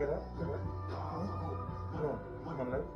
gerak. Come on,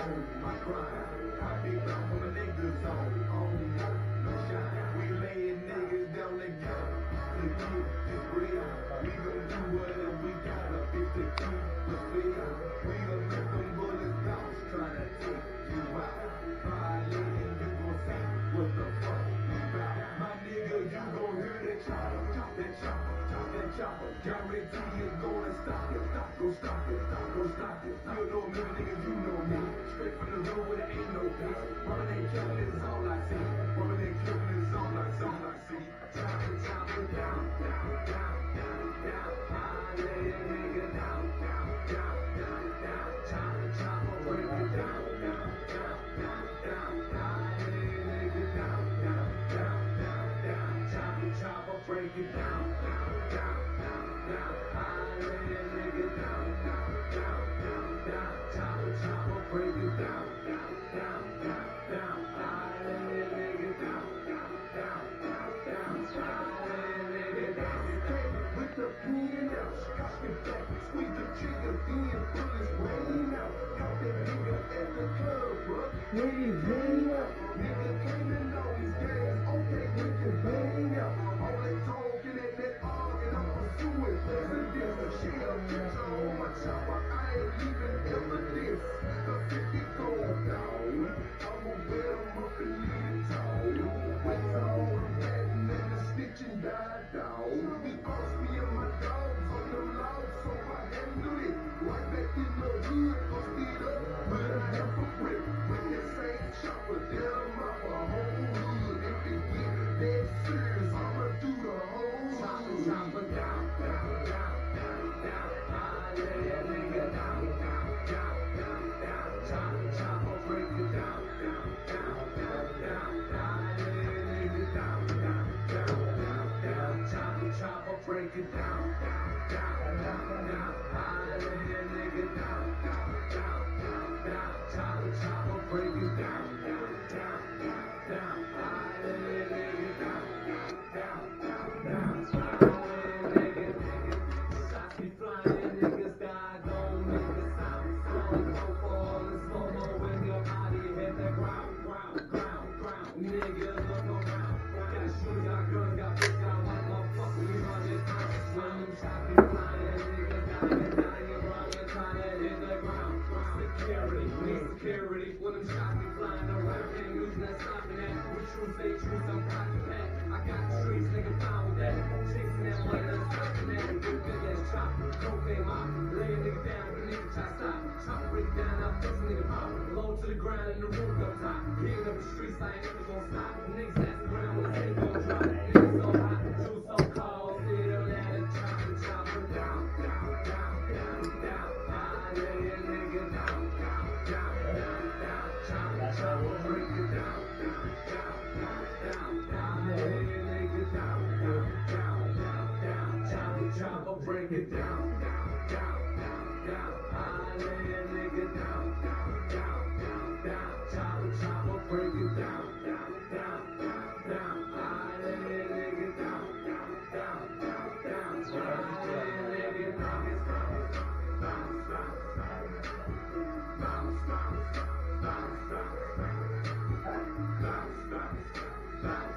my grind. I be back from a niggas on no shine. We laying niggas down the gun. The kid is real. We gon' do whatever we gotta fix the key. The feel. We gon' make them bullets bounce. Tryna take you out. Violating, you gon' see what the fuck you about. My nigga, you gon' hear that chopper, that chopper, that chopper. Guarantee it's gonna stop it, go stop it, go stop it. You know me, nigga, you know me. Straight from the road where there ain't no peace. Robbing and killing is all I see. Robbing and killing is all I see. Chopper, chopper, down, down, down, down, down. I lay a nigga down, down, down, down, down. Chopper, chopper, break it down, down, down, down, down. I lay a nigga down, down, down, down, down. Chopper, chopper, break it down, down, down, down, down. I lay a nigga down, down, down, down, down. Chopper, chopper, break it down, down, down, down, down. I lay a nigga down, down, down, down, down. I lay a nigga down. With the pen out, cock it back, squeeze the trigger, then bullets rain out. Caught that nigga at the club, bruh. Niggas hang out, nigga came to know his games. Okay, niggas bang out. All that talking and that arguing, I'm pursuing presidents. Shit, I'm catching on my chopper. I ain't leaving evidence. The 50 gold down. I'ma wear them up and leave it tall. With all the ratting and the stitching died down. It cost me and my dogs on the law, so I handle it. Right back in the hood, bust it up, but I have a brick. With that same chopper, then I'm out for a whole hood. If it get that serious, I'ma do the whole chopper, chopper down, down, down, down, down. I lay a nigga down, down, down, down, down. Chopper, chopper, break it down, down, down, down, down. I lay a nigga down, down, down, down, down. Chopper, chopper, break it down, down, down, down, down. I lay a nigga down, down, down, down, down. Chopper, chopper, break it down, down, down, down, down. I lay a nigga down, down, down, down, down. I lay a nigga. Shots be flying, niggas die, don't make a sound. Slow, go for all the slow-mo when your body hit the ground, ground, ground, ground. Niggas look around. Got shooters, got guns, got bitches, got white motherfuckers. We run this time. When them shots be flying, niggas dying, dying, running, trying to hit the ground. Security, need security. When them shots be flying around, can't use that stopping that. With truth, say truth, I'm copy that. I got the streets, nigga, found with that. Chasing that money, I'm stopping that. Big ass chop, cocaine mop. Lay a nigga down, the nigga try to stop. Chop break it down, I'm fixing nigga pop. Low to the ground and the roof up top. Hitting up the streets, I ain't never gonna stop. Niggas ask around when the tape gon' drop. Niggas so hot, juice so cold. See them ladder, chop her down, down, down, down, down. I lay a nigga down, down, down, down, down. Chop, break it down, down, down, down, down. I lay a nigga down, down, down, down, down. Chop, break it down, down, down, down, down. I lay a nigga down, down, down, down, down. Chop, break it down, down, down, down, down. I lay a nigga down, down, down, down, down. I lay a nigga down, bounce, bounce, bounce, bounce, bounce, bounce, bounce, bounce, bounce, bounce,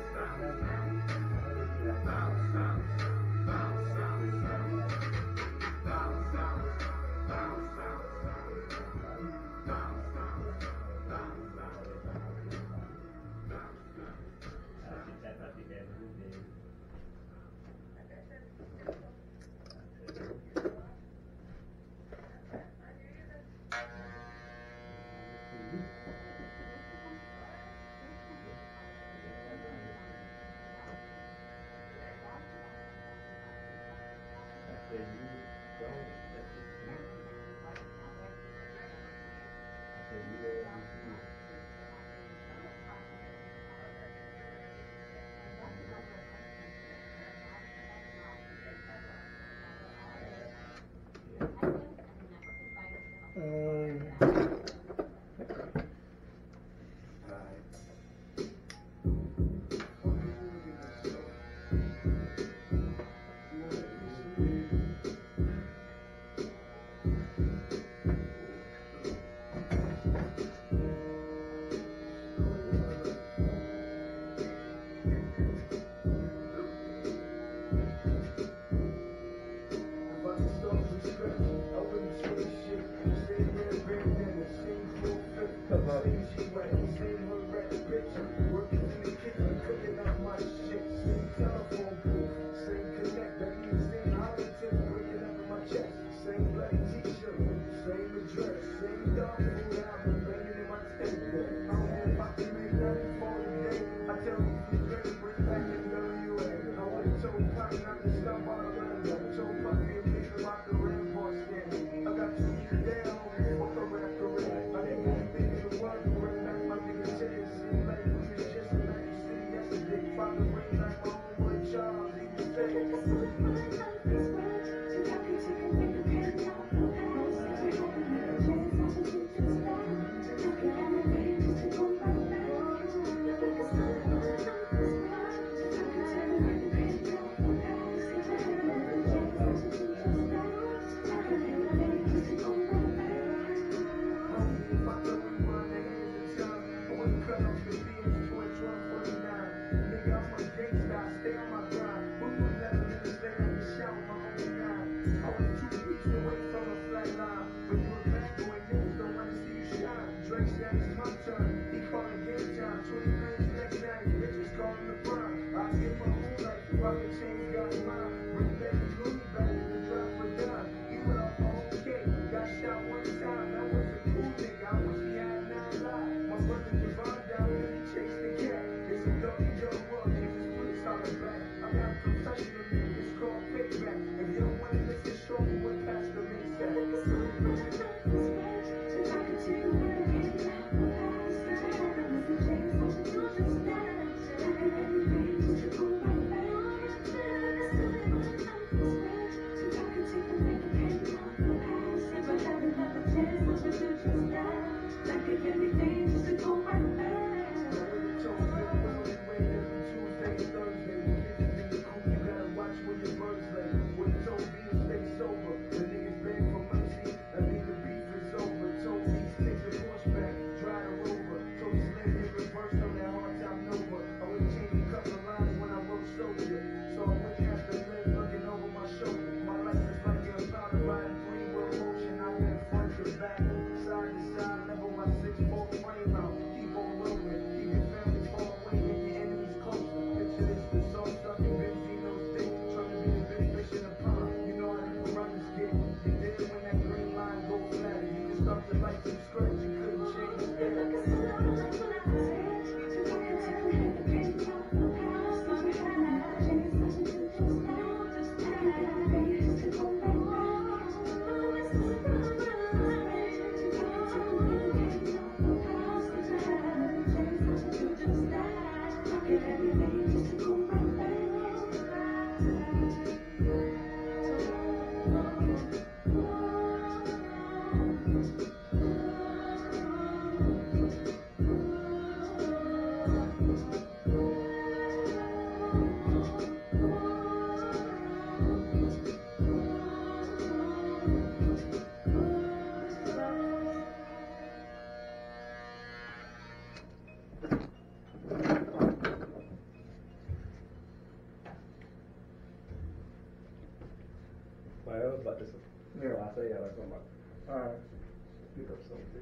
About this. Yeah, I say yeah, like something. Alright. Pick up something.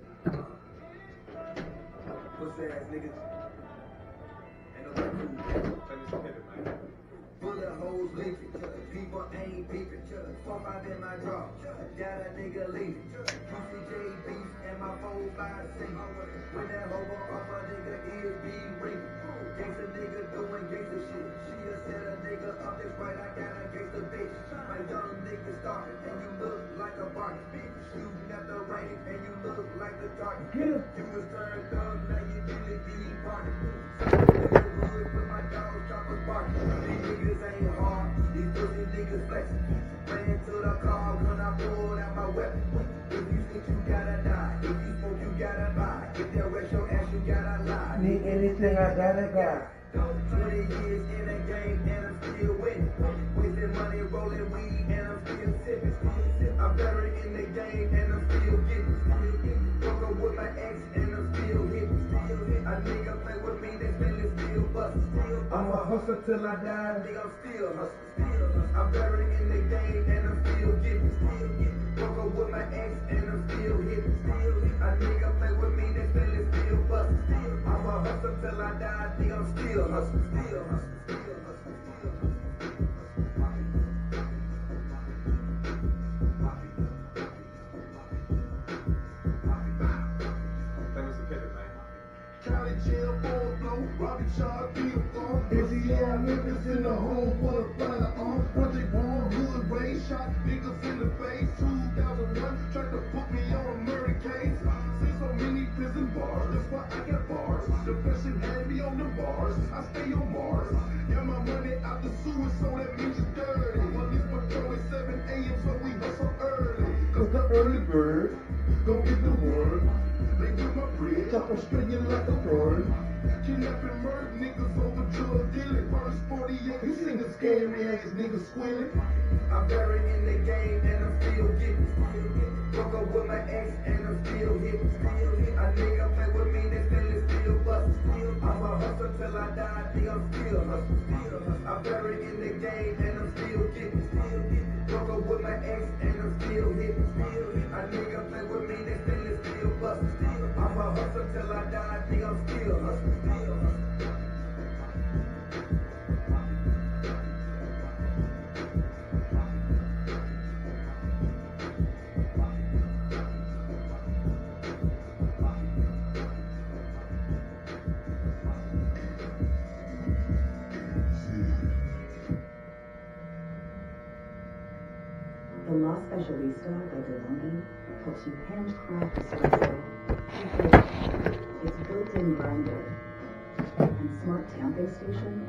Pussy ass niggas. Ain't no man. Full of hoes leaking. People ain't beefing. 4-5 in my draw. Got a nigga leaving. UCJ beef and my 4-5 singing. When that hoe off a nigga ears be ringing. Gangsta nigga doing gangsta shit. She'll set a nigga up, that's right, I got a gangsta bitch. My young nigga starving and you look like a Barbie bitch. Shooting at the rain and you look like the target. You was turned up, now you really be barking. Neighborhood with my dogs, choppers barking. These niggas ain't hard, these pussy niggas flexing. Ran to the car when I pulled out my weapon. If you think you gotta die, if you smoke you gotta buy. If they arrest your ass you gotta lie. Need anything I gotta got. 20 years in the game and I'm still winning. Wasting money rolling weed and I'm still sipping. I'm better in the game and I'm still getting. Fuck up with my ex and I'm still hitting. A nigga play with me, they still bustin'. I'ma hustle till I die. Nigga, I'm still hustling. I'm better in the game and I'm still getting. Fuck up with my ex and I'm still hitting. A nigga play with me, they still bustin'. I'ma hustle till I die. Nigga, I'm still hustling. Still hustling. Still hustling. Still hustling. Poppy. shot, be a farm. NCR Memphis in the home for the flying arms. Project Warm, hood race, shot niggas in the face. 2001, tried to put me on a murder case. See so many prison bars, that's why I got bars. Depression had me on the bars, I stay on Mars. Got my money out the sewer, so that means you're dirty. Police patrol at 7 a.m., so we hustle early. Cause the early bird gon' get the word. They with my bread, chop on stringing like a bird. Kidnapping murder niggas over drug dealing. First 48, you seen the scary ass niggas squealing. I'm buried in the game and I'm still getting. Broke up with my ex and I'm still hitting. A nigga play with me, they still bustin'. I'm a hustler till I die, I think I'm still hustling. I'm buried in the game and I'm still getting. Broke up with my ex and I'm still hitting. A nigga play with me, they still bustin'. I'm a hustler till I die, I think I'm still hustling. The La Specialista by DeLonghi helps you handcraft espresso, its built-in grinder, and smart tamping station.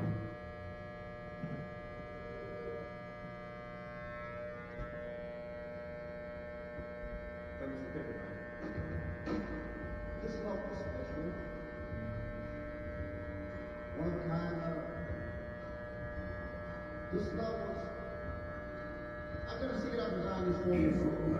This love was special. One kind of. This love was. I'm gonna sing it up as I understand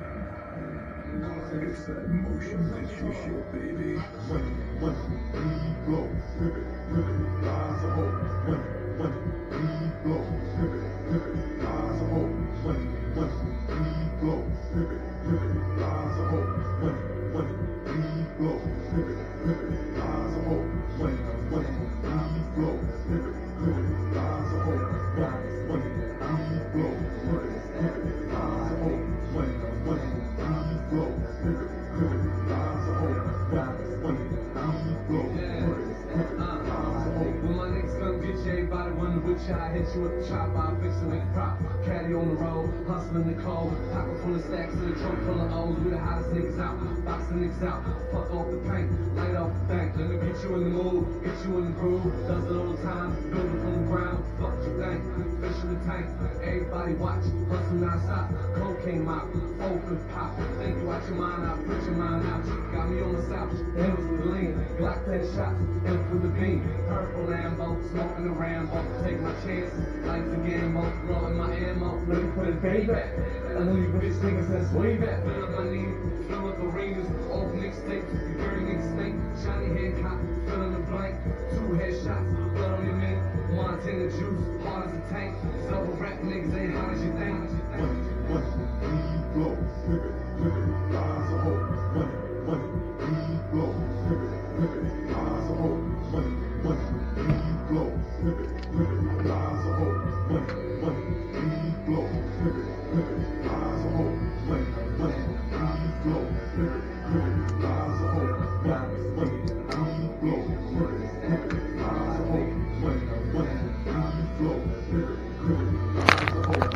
It's that motion that you show, baby. Money, blow, rip it, rise a hole. Money, blow, rip it, rise a hole. Money, blow, rip it, rise a hole. Money, blow, rip it, rise a hole. Money, blow, rip it, rise a hole. Money, blow, rip it, rise a hole. Money, blow, rip it, rise a hole. Money, blow, rip it, rise a hole. When my niggas come get you, everybody wonder which I hit you with the chop, I fix it with the prop. Caddy on the road, hustling the cold, pocket full of stacks in the trunk full of O's. We the hottest niggas out, boxing niggas out, fuck off the paint, light off the bank. Let me get you in the mood, get you in the groove. Does it all the time, build it from the ground. Fuck what you think, fish in the tank. Everybody watch, hustle non-stop. Cocaine mop, open pop. Think you watch your mind out, put your mind out. Got me on the south, hills with lean, Glock 10 shots, and for the beam. Purple Lambo, smoking the Rambo, take my chances, life's a gamble, blowing my ammo, let me put it back. I know you bitch niggas that's way back. Fill up my knees, fill up arenas, old mixtapes, you dirty niggas stink, shiny head cop, fill in the blank, 2 headshots, blood on your man, Montana juice, hard as a tank, double rap niggas ain't hard as you think. Money, blow, rip it, rise a hole. Money, blow, rip it, rise a hole. Money, blow, rip it, rise a hole. Money, blow, rip it, rise a hole. Money, blow, rip it, rise a hole. Money, blow, rip it, rise a hole. Money, blow, rip it, rise a hole.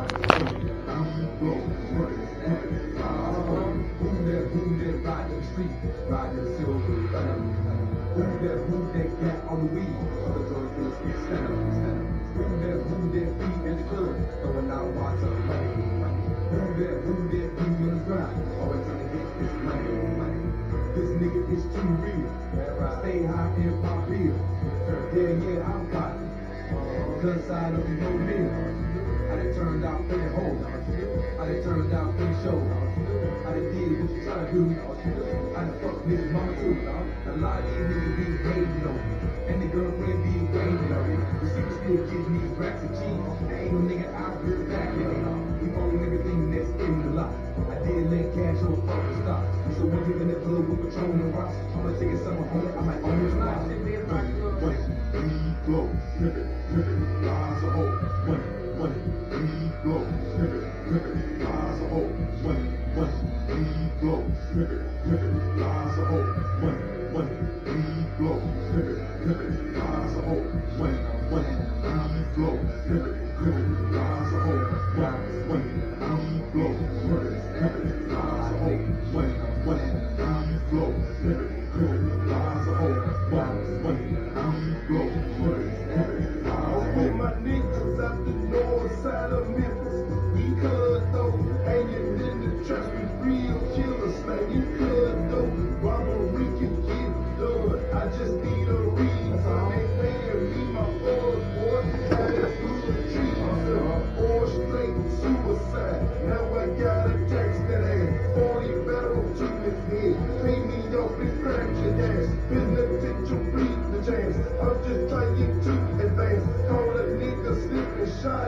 Ride the street, ride the silver. Who that cat on the weed? Other girls do speak stand up. Who that feet in the club? Throwing out watch up money. Who that feet in the ground? Always trying to get this money. This nigga is too real. Stay high in my bill. Yeah, I'm cotton. Gun side of no meal. I done turned out pretty whole. I done turned out pretty show. I done did what you try to do. I done fucked niggas mama too. A lot of these niggas be hating on me. And the girlfriend be waiting on me. But she was still getting these racks of cheese. There ain't no nigga out here backing it up. We own everything that's in the lot. I did let cash on fucking stop. So when you in the club with Patron and rocks, I'ma take it somewhere home. I might own this lot. Money, blow, rip it, rise a hole. Money, blow, rip it, rise a hole. Money, blow, rip it, rise a hole. Money, blow, rip it, rise a hole.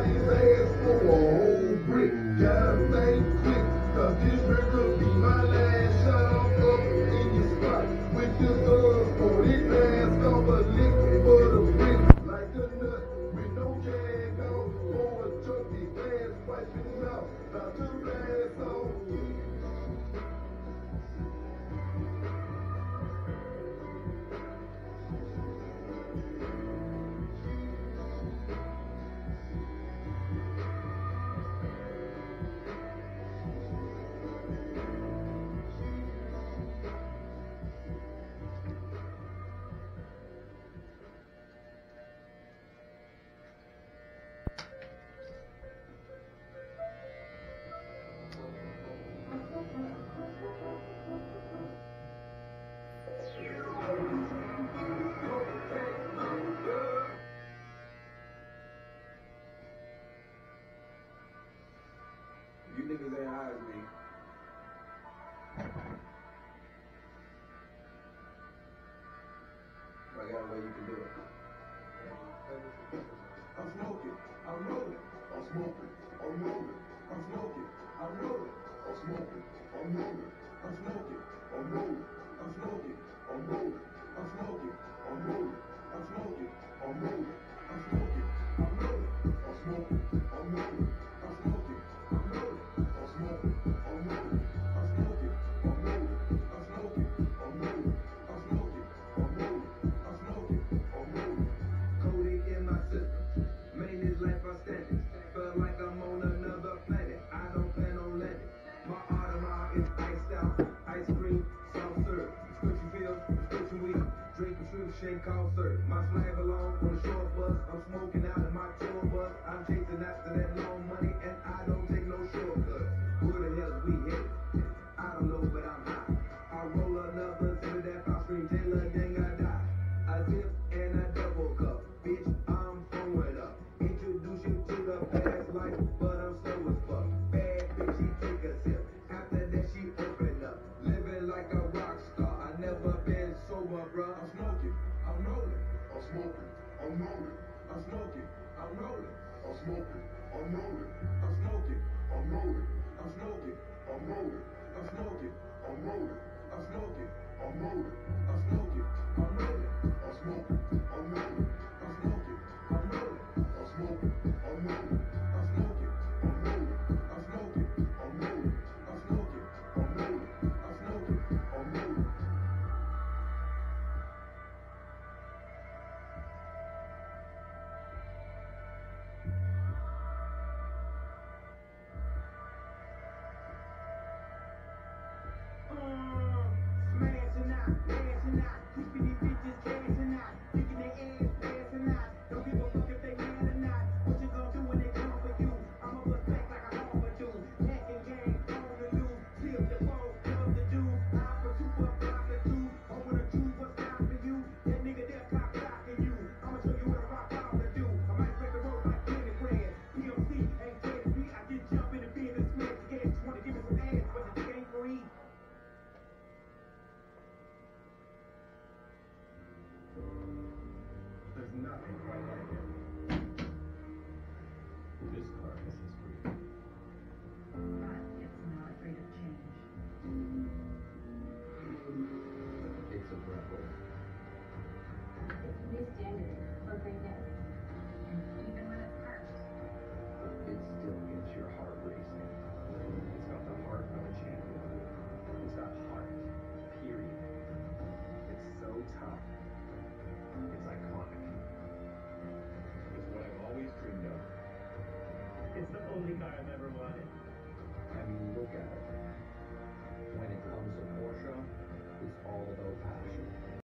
his ass for a whole brick. Gotta think quick, cause this brick could be my last shot. I'm up in your spot with the guns for this ass off a lick for the brick. Like a nut with no jag on, for a junkie ass wiping out. Now turn ass on. You niggas ain't high as me. I got a way you can do it. I'm smoking, I'm rolling, I'm smoking, I'm rolling, I'm smoking, I'm rolling, I'm smoking, I'm rolling, I'm smoking, I'm rolling, I'm smoking, I'm rolling, I'm smoking, I'm rolling, I'm smoking, I'm rolling, I'm smoking, I'm rolling, I'm smoking, I'm rolling, I'm smoking, I'm rolling, I'm smoking, I'm rolling, I'm smoking, I'm rolling, I'm smoking, I'm rolling, I'm smoking, I'm rolling, I'm smoking, I'm rolling. Coding in my system, made this life outstanding. Felt like I'm on another planet. I don't plan on landing. My Audemars is iced out, ice cream, soft serve, prescription pills, prescription weed, drink prescription shake, cough syrup. My swag along on the short bus. I'm smoking out in my tour bus. I'm chasing after that long money, and I don't take no shortcuts. Where the hell is we headed? I don't know, but I'm high. I roll another tip of that pop screen, Taylor, dang I die. A dip and a double cup, bitch, I'm throwing up. Introduce you to the past life, but I'm slow as fuck. Bad bitch, she take a sip. After that, she open up. Living like a rock star. I never been sober, bruh. I'm smoking, I'm rolling, I'm smoking, I'm rolling, I'm smoking, I'm rolling, I'm smoking, I'm rolling, I'm smoking, I'm rolling, I'm smoking, I'm rolling, I'm smoking, I'm rolling, I'm smoking, I'm rolling, I'm smoking, I'm rolling, I'm smoking, I'm rolling, I'm smoking, I'm rolling, I'm smoking, I'm rolling, I'm smoking, I'm rolling, I'm smoking, I'm rolling, I'm smoking, I'm rolling, I'm smoking, I'm rolling. Smashing out, lashing out, keeping these bitches cashing out, thinking they ass passing out. Don't give a fuck if they mad or not. What you gonna do when they come for you? I'ma bust back like a Harvard dude. Hacking gang, on the loose, flip the phone, love the dude. I for super block the dude. Over the truth, what's stopping you? That nigga there cop blocking you. I'ma show you what a rock power do. I might break the road like Kenny Grand. PMC ain't dead beat. I just jump in the business, smash the gas. You wanna give me some ass, but the dick ain't free. There's nothing quite like it. This car has history. But it's not afraid of change. It's a rebel. New standard for greatness. Even when it hurts. It still gets your heart racing. It's got the heart of a champion. It's got heart. Period. It's so tough. It's iconic. It's what I've always dreamed of. It's the only car I've ever wanted. I mean, look at it. When it comes to Porsche, it's all about passion.